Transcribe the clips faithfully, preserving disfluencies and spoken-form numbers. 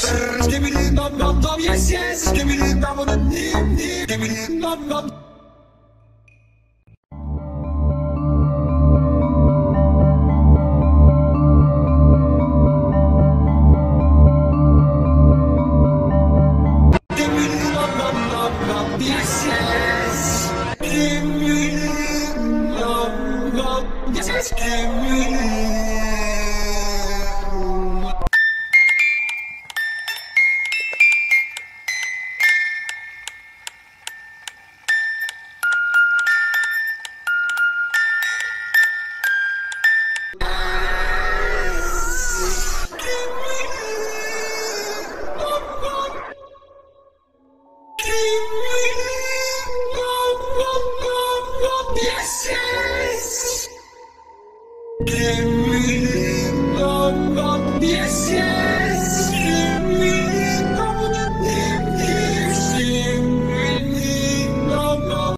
Give me the dum dum dum, yes yes. Give me the dum dum dum, give me the dum dum. Give me the dum dum dum dum, yes yes. Give me the dum dum, yes yes. Give me the yes, yes. Give me the dum dum, yes, yes. Give me the dum dum, yes, give me the dum dum.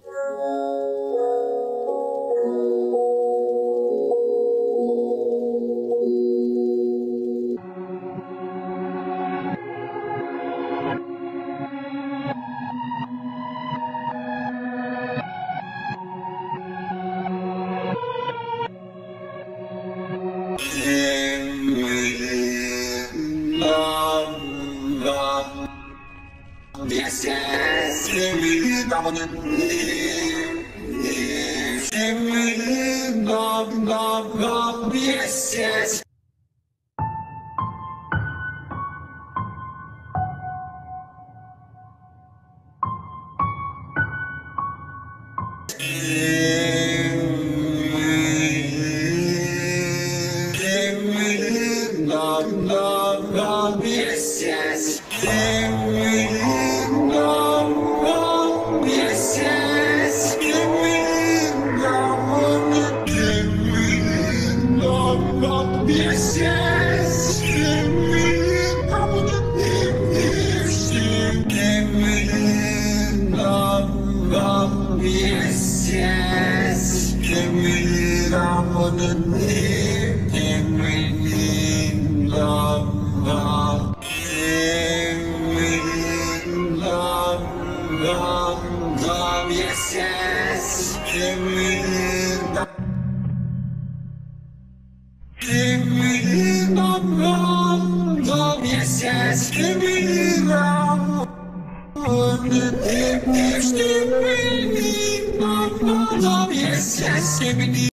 Yes, yes, give me the dum dum. Give me the dum dum dum. Yes, yes. Give me the dum dum dum. Yes, yes. Give me the dum dum. Yes, yes. Give me the dum dum. Give me the dum dum. Yes, yes. Give me the dum dum. Yes, yes. Give me the dum dum. Yes, yes. Give me the dum dum. Give me the dum dum. Dum dum, yes, yes. Give me the give me the dum dum dum, yes, yes. Give me the dum dum, yes, give me the dum dum, yes, yes. Give me the